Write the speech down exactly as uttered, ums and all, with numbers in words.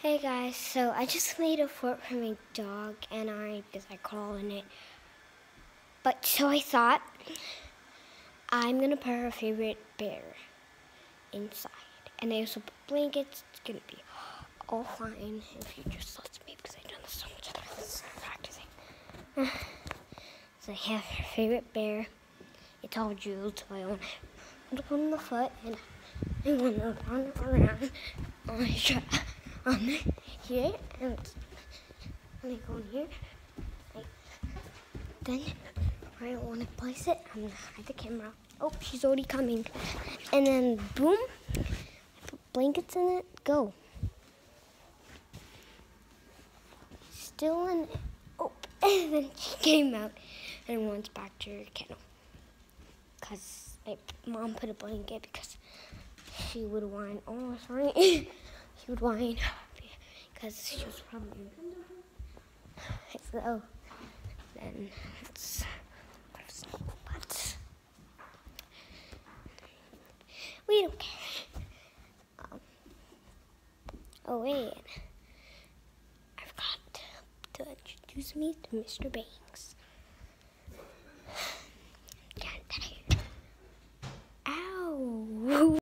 Hey guys, so I just made a fort for my dog and I guess I crawl in it. But so I thought I'm gonna put her favorite bear inside. And I also put blankets. It's gonna be all fine if you just let me because I've done this so much practice, practicing. So I have her favorite bear. It's all jeweled, so I want to put on the foot and I want to run around on my strap. On here, and let me go in here. Like, then, where I want to place it, I'm gonna hide the camera. Oh, she's already coming. And then, boom, I put blankets in it. Go. Still in it. Oh, and then she came out and went back to her kennel. Cause my mom put a blanket because she would whine. Oh, sorry. She would whine because she was probably so. Then it's but we don't care. Um, oh wait, I forgot to introduce me to Mister Banks. Ow!